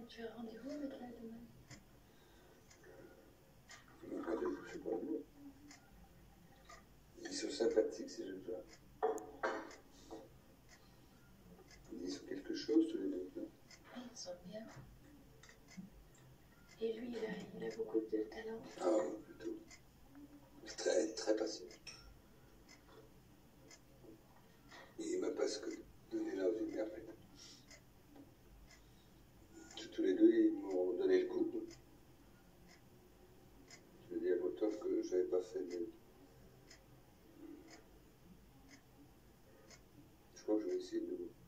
tu as rendez-vous avec elle demain? Rendez-vous, je sais pas. Ils sont sympathiques, ces jeunes gens. Ils sont quelque chose, tous les deux. Oui, ils sont bien. Et lui, il a beaucoup de talent. Ah oui, plutôt. Très, très patient. Et il m'a pas ce que donné là aux merveilles. Tous les deux, ils m'ont donné le coup. Je veux dire, autant que je n'avais pas fait de... Je crois que je vais essayer de...